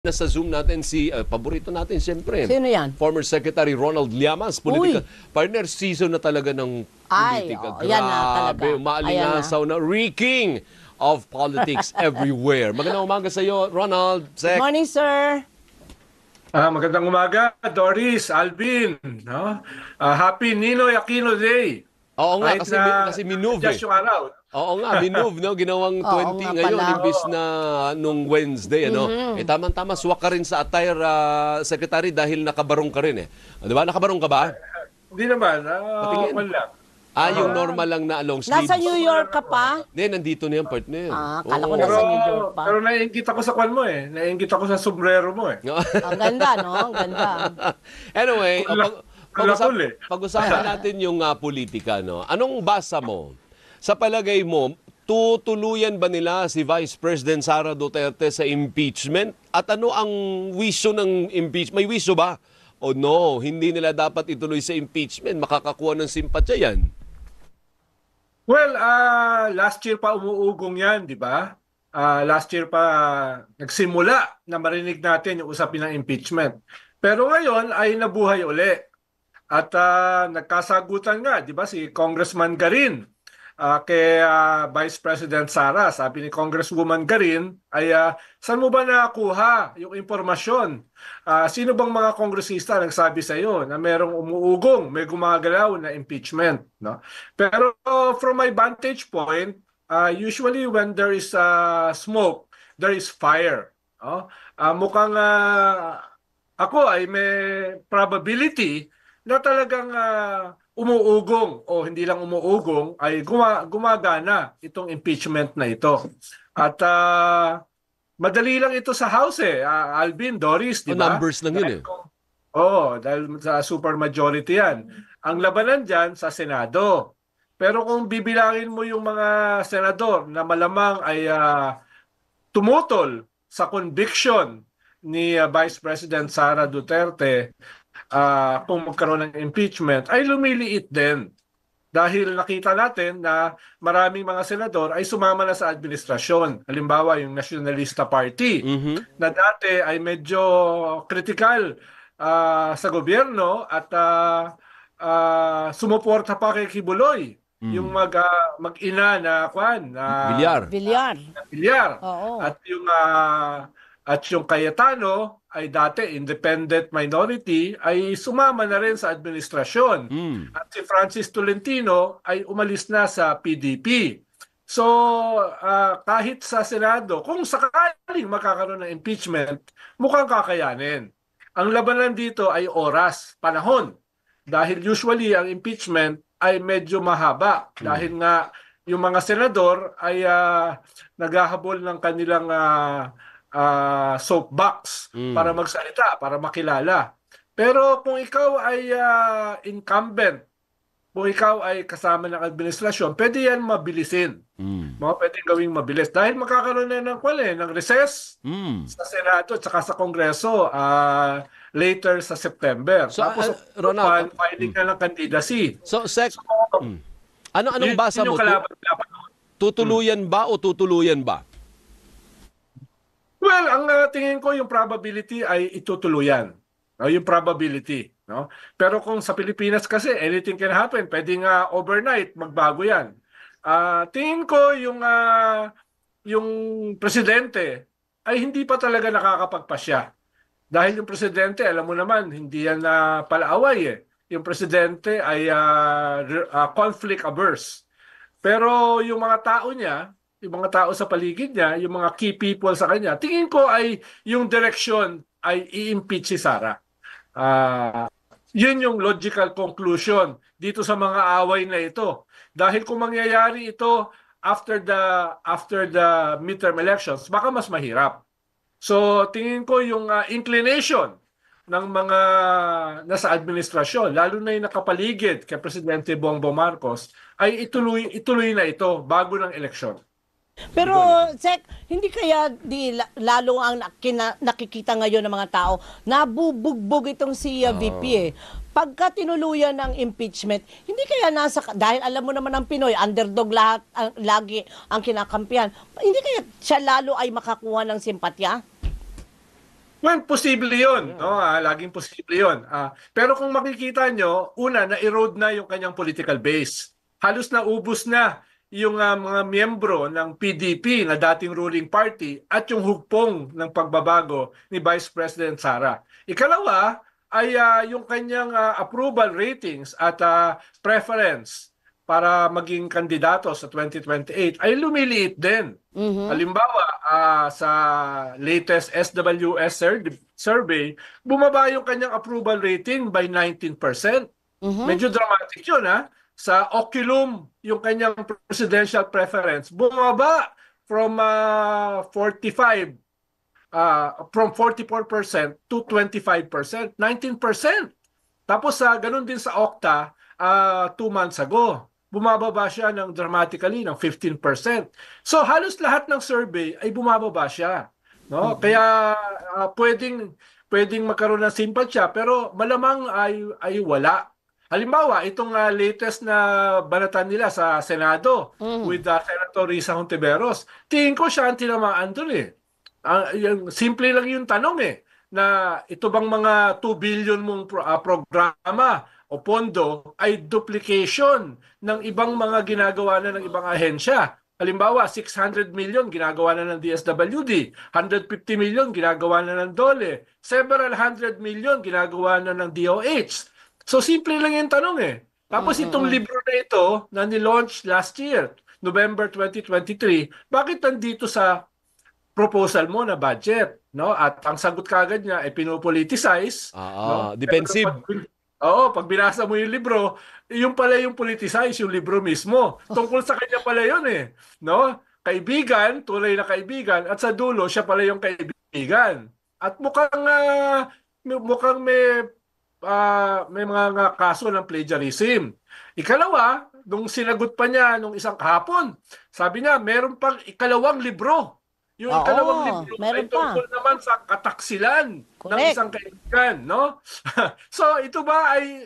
Nasa Zoom natin si paborito natin siyempre. Sino yan? Former Secretary Ronald Llamas, political partner, season na talaga ng politika. Yan na talaga. Grabe, umaalingasaw na reeking of politics everywhere. Magandang umaga sa iyo, Ronald. Sec. Good morning, sir. Magandang umaga, Doris, Alvin. No? Happy Ninoy Aquino Day. Oo nga, kasi minove just yung araw. Oo nga, minove, no? Ginawang 20 ngayon, imbis na nung Wednesday, ano? Tama-tama, swak ka rin sa attire, Secretary, dahil nakabarong ka rin, eh. Di ba? Nakabarong ka ba? Hindi naman. Wala. Yung normal lang na long sleeves. Nasa New York ka pa? Hindi, nandito na yung partner. Kala ko nasa New York pa. Pero naiingit ako sa kwan mo, eh. Naiingit ako sa sombrero mo, eh. Ang ganda, no? Ang ganda. Anyway, pag-usapan natin yung politika, no? Anong basa mo? Sa palagay mo, tutuluyan ba nila si Vice President Sara Duterte sa impeachment? At ano ang wisyo ng impeachment? May wisyo ba? O no, hindi nila dapat ituloy sa impeachment. Makakakuha ng simpatya yan. Well, last year pa umuugong yan, di ba? Last year pa nagsimula na marinig natin yung usapin ng impeachment. Pero ngayon ay nabuhay uli. At nagkasagutan nga, di ba, si Congressman Garin kay Vice President Sara. Sabi ni Congresswoman Garin ay saan mo ba nakakuha yung impormasyon? Sino bang mga kongresista nagsabi sa iyo na merong umuugong, may gumagalaw na impeachment? No? Pero from my vantage point, usually when there is smoke, there is fire. No? Mukhang ako ay may probability na talagang umuugong o hindi lang umuugong ay gumagana itong impeachment na ito. At madali lang ito sa House, eh. Alvin, Doris, di ba? Numbers lang yun, eh. Dahil sa super majority yan. Ang labanan dyan sa Senado. Pero kung bibilangin mo yung mga senador na malamang ay tumutol sa conviction ni Vice President Sara Duterte, kung magkaroon ng impeachment, ay lumiliit din. Dahil nakita natin na maraming mga senador ay sumama na sa administrasyon. Halimbawa, yung Nationalista Party, na dati ay medyo critical sa gobyerno at sumuporta pa kay Kibuloy. Yung mag-ina na Villar. Oo. At yung Cayetano ay dati independent minority ay sumama na rin sa administrasyon. At si Francis Tolentino ay umalis na sa PDP. So kahit sa Senado, kung sakaling makakaroon ng impeachment, mukhang kakayanin. Ang labanan dito ay oras, panahon. Dahil usually ang impeachment ay medyo mahaba. Dahil nga yung mga senador ay naghahabol ng kanilang soapbox para magsalita, para makilala. Pero kung ikaw ay incumbent, kung ikaw ay kasama ng administrasyon, pwede yan mabilisin. Pwedeng gawing mabilis. Dahil makakaroon na ng recess sa Senado at saka sa Kongreso later sa September. So, tapos Ronald, filing na ng candidacy. So, anong basa mo? Tutuluyan ba o tutuluyan ba? Well, ang tingin ko yung probability ay itutuluyan. Yung probability. No? Pero kung sa Pilipinas kasi, anything can happen. Pwedeng overnight, magbago yan. Tingin ko yung presidente ay hindi pa talaga nakakapagpasya. Dahil yung presidente, alam mo naman, hindi yan palaaway, eh. Yung presidente ay conflict averse. Pero yung mga tao niya, yung mga tao sa paligid niya, yung mga key people sa kanya, tingin ko ay yung direction ay i-impeach si Sara. Yun yung logical conclusion dito sa mga away na ito. Dahil kung mangyayari ito after the midterm elections, baka mas mahirap. So tingin ko yung inclination ng mga nasa administrasyon, lalo na yung nakapaligid kay Presidente Bongbong Marcos, ay ituloy na ito bago ng eleksyon. Pero, Sek, hindi kaya lalo ang nakikita ngayon ng mga tao, nabubugbog itong si VP eh. Pagka tinuluyan ng impeachment, hindi kaya dahil alam mo naman ang Pinoy, underdog lahat, lagi ang kinakampihan, hindi kaya siya lalo ay makakuha ng simpatya? Well, posible yun. No? Laging posible yun. Pero kung makikita nyo, una, na-erode na yung kanyang political base. Halos naubos na yung mga miyembro ng PDP na dating ruling party at yung hugpong ng pagbabago ni Vice President Sara. Ikalawa ay yung kanyang approval ratings at preference para maging kandidato sa 2028 ay lumiliit din. Halimbawa, sa latest SWS survey, bumaba yung kanyang approval rating by 19%. Medyo dramatic yun, ha? Sa Oculum, yung kanyang presidential preference, bumaba from 44% to 25%, 19%. Tapos ganun din sa Okta, 2 months ago, bumababa siya ng dramatically ng 15%. So halos lahat ng survey ay bumababa siya, no? Kaya pwedeng magkaroon ng simpatya pero malamang ay wala. Halimbawa, itong latest na banatan nila sa Senado with Senator Risa Hontiveros, tingin ko siya ang tinamaan doon eh. Simple lang yung tanong eh, na ito bang mga 2 billion mong programa o pondo ay duplication ng ibang mga ginagawa na ng ibang ahensya. Halimbawa, 600 million ginagawa na ng DSWD, 150 million ginagawa na ng DOLE, several hundred million ginagawa na ng DOH. So simple lang yung tanong eh. Tapos itong libro na ito na nilaunch last year, November 2023, bakit nandito sa proposal mo na budget, no? At ang sagot kagad niya ay pinopoliticize, no? Defensive. Pag binasa mo yung libro, yung pala yung politicize yung libro mismo. Tungkol sa kanya pala yun eh, no? Kaibigan, tunay na kaibigan, at sa dulo siya pala yung kaibigan. At mukhang may mga kaso ng plagiarism. Ikalawa, nung sinagot pa niya nung isang kahapon, sabi niya, meron pang ikalawang libro. Yung ikalawang libro ay tungkol naman sa kataksilan ng isang kaibigan, no? So ito ba ay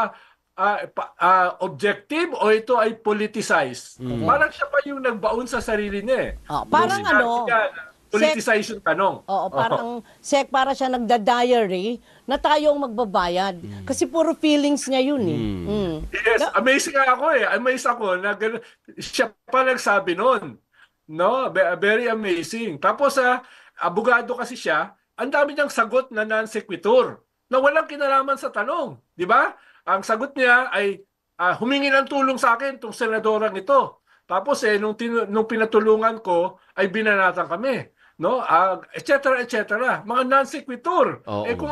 objective o ito ay politicized? Parang siya pa yung nagbaon sa sarili niya eh. Parang politicize yung tanong. Parang para siya nagda-diary na tayong magbabayad. Kasi puro feelings niya yun eh. Yes, amazing ako eh. Amazed ako na siya pa nagsabi noon. No, very amazing. Tapos abogado kasi siya, ang dami niyang sagot na non sequitur na walang kinalaman sa tanong, di ba? Ang sagot niya ay humingi ng tulong sa akin tong senadorang ito. Tapos nung pinatulungan ko ay binanatan kami, no? Et cetera. Mga non sequitur. Kung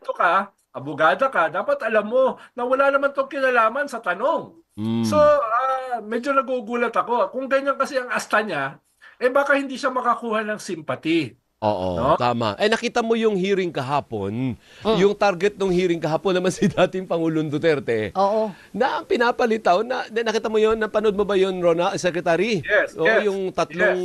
abogada ka, dapat alam mo na wala naman tong kinalaman sa tanong. So, medyo nagugulat ako. Kung ganyan kasi ang asta niya, baka hindi siya makakuha ng sympathy. Oo, tama. Nakita mo yung hearing kahapon, yung target ng hearing kahapon naman si dating Pangulong Duterte. Oo. Na pinapalitaw, nakita mo yun, napanood mo ba yun, Rona, Secretary? Yes. Yung tatlong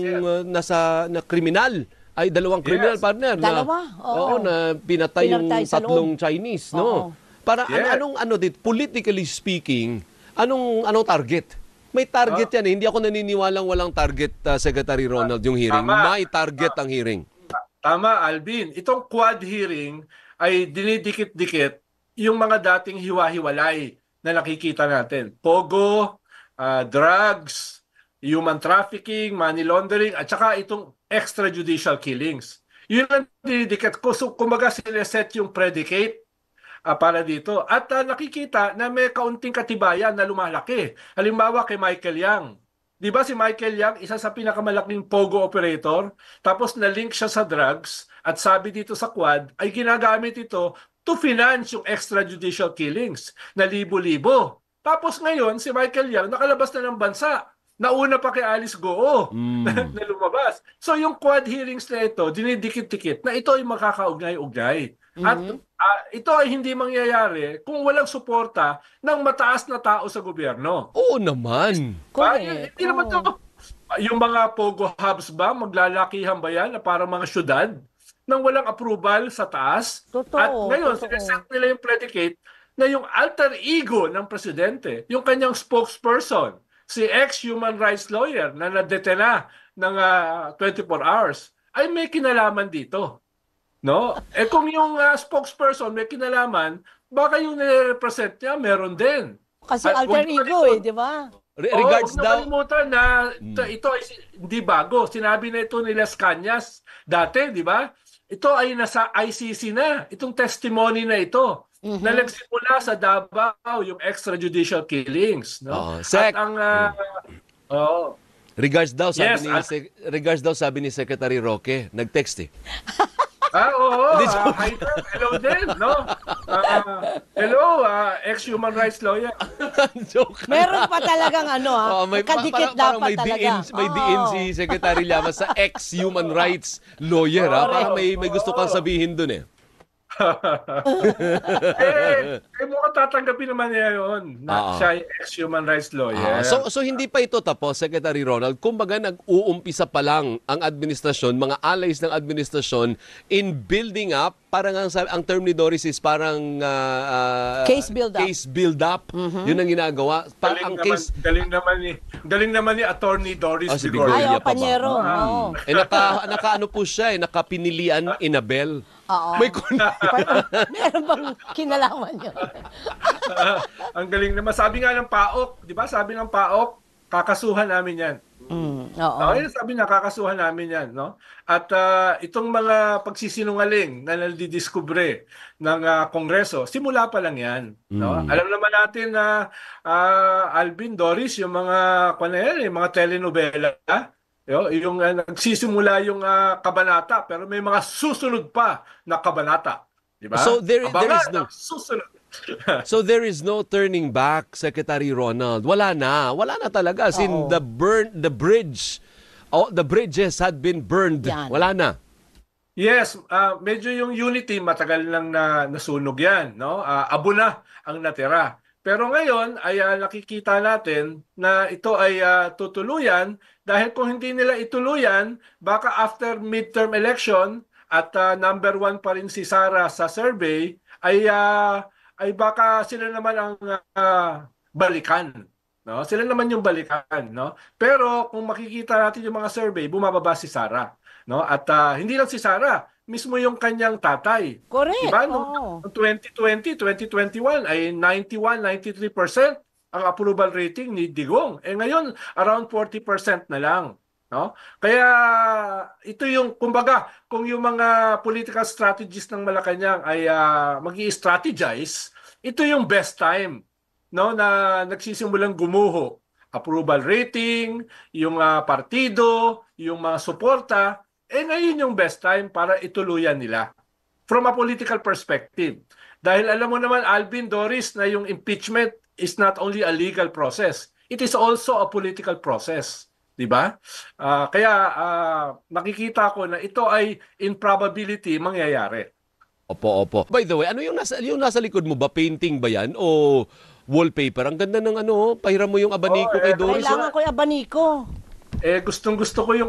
na kriminal. Ay, dalawang criminal partner. Dalawa? Na pinatay yung tatlong Chinese, no? Para politically speaking, anong target? May target yan eh. Hindi ako naniniwalang walang target, Secretary Ronald, yung hearing. May target ang hearing. Tama, Alvin. Itong quad hearing ay dinidikit-dikit yung mga dating hiwa-hiwalay na nakikita natin. Pogo, drugs, human trafficking, money laundering, at saka itong extrajudicial killings. Yun ang dinidikit ko. So, kumbaga sineset yung predicate para dito. At nakikita na may kaunting katibayan na lumalaki. Halimbawa kay Michael Yang. Di ba si Michael Yang, isa sa pinakamalaking pogo operator, tapos na-link siya sa drugs, at sabi dito sa quad, ay ginagamit ito to finance yung extrajudicial killings na libo-libo. Tapos ngayon, si Michael Yang nakalabas na ng bansa. Nauna pa kay Alice Goo na lumabas. So yung quad hearings na ito, dinidikit-dikit na ito ay makakaugnay-ugnay. At ito ay hindi mangyayari kung walang suporta ng mataas na tao sa gobyerno. Oo naman. Hindi naman to. Yung mga pogo hubs ba, maglalakihan ba yan na parang mga syudad nang walang approval sa taas? At ngayon, sineset nila yung predicate na yung alter ego ng presidente, yung kanyang spokesperson, si ex-human rights lawyer na nadetena ng 24 hours, ay may kinalaman dito. No? Kung yung spokesperson may kinalaman, baka yung nire-represent niya meron din. Kasi At alter huwag niyo ego kalimutan- di ba? Regards huwag niyo daw, kalimutan na ito ay hindi bago. Sinabi na ito ni Las Cañas dati, di ba? Ito ay nasa ICC na. Itong testimony na ito. Na nagsimula sa Davao, yung extrajudicial killings. No? Sec. At ang... regards daw sabi Yes, regards daw sabi ni Secretary Roque, nag-text eh. Oo. Hello din, no? Hello, ex-human rights lawyer. Joke. Meron pa talagang kadikit dapat talaga. May diin si Secretary Llamas sa ex-human rights lawyer. Parang may gusto kang sabihin dun eh. Mukhang tatanggapin naman niya yun na siya ay ex-human rights lawyer. So hindi pa ito tapos, Secretary Ronald. Kumbaga nag-uumpisa pa lang ang administrasyon, mga allies ng administrasyon in building up, parang ang term ni Doris is parang case build up. Case build up. Yun ang ginagawa. Galing naman ni Attorney Doris si Bigoria. Bigoria pa ba? Panyero. Naka-ano po siya, nakapinilian Inabel. Oo. Meron bang kinalaman yun? Ang galing naman. Sabi nga ng PAOK, di ba? Sabi ng PAOK, kakasuhan namin yan. Sabi niya, kakasuhan namin yan. No? At itong mga pagsisinungaling na naldidiskubre ng Kongreso, simula pa lang yan. No? Alam naman natin na Alvin, Doris, yung mga telenovela, yung nagsisimula yung kabanata pero may mga susunod pa na kabanata, di ba? So there is no susunod. So there is no turning back, Secretary Ronald. Wala na talaga. As in the bridges had been burned. Yan. Wala na. Yes, medyo yung unity matagal lang na nasunog yan, no? Abo na ang natira. Pero ngayon ay nakikita natin na ito ay tutuluyan dahil kung hindi nila ituluyan, baka after midterm election at number 1 pa rin si Sara sa survey, ay baka sila naman ang balikan. No? Sila naman yung balikan. No? Pero kung makikita natin yung mga survey, bumababa si Sara. No? At hindi lang si Sara, mismo yung kanyang tatay. Correct. Diba? Noong 2020, 2021 ay 91-93% ang approval rating ni Digong. Ngayon, around 40% na lang. No? Kaya ito yung, kumbaga, kung yung mga political strategies ng Malacanang ay mag-i-strategize, ito yung best time, no, na nagsisimulang gumuho. Approval rating, yung partido, yung mga suporta, ngayon yung best time para ituluyan nila from a political perspective. Dahil alam mo naman, Alvin, Doris, na yung impeachment is not only a legal process, it is also a political process. Diba? Kaya nakikita ko na ito ay in probability mangyayari. Opo. By the way, ano yung nasa likod mo ba? Painting ba yan? O wallpaper? Ang ganda ng pahiram mo yung abaniko kay Doris. Kailangan ko yung abaniko. Gustong-gusto ko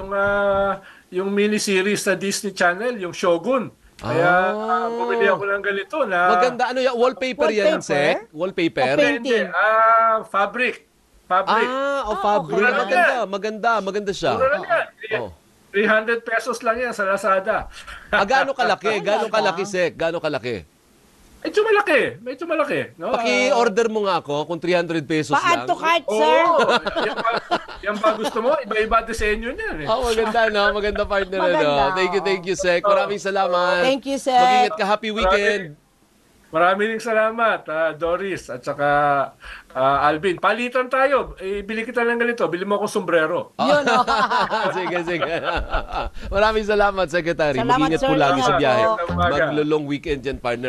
yung mini-series sa Disney Channel, yung Shogun. Kaya bumili ako ng ganito na... Maganda. Ano yan? Wallpaper yan, Sek? Wallpaper? Painting. Fabric. Fabric. Okay. Maganda siya. Mura lang yan. 300 pesos lang yan sa Lazada. Gaano kalaki? Gaano kalaki, Sek? Gaano kalaki? Medyo malaki. No? Paki-order mo nga ako kung 300 pesos lang. Pa-add to cart, sir. Yan ba gusto mo? Iba-iba disenyo niyan. Maganda, no? Maganda partner. Maganda. Thank you, Sek. Maraming salamat. Thank you, Sek. Mag-ingat ka. Happy weekend. Maraming salamat, Doris at saka Alvin. Palitan tayo. Bili kita ng ganito. Bili mo akong sombrero. Yun, Sige. Maraming salamat, Secretary. Salamat, Mag-ingat sir. po lagi sa biyahe. Ingat. Maglo-long weekend dyan, partner.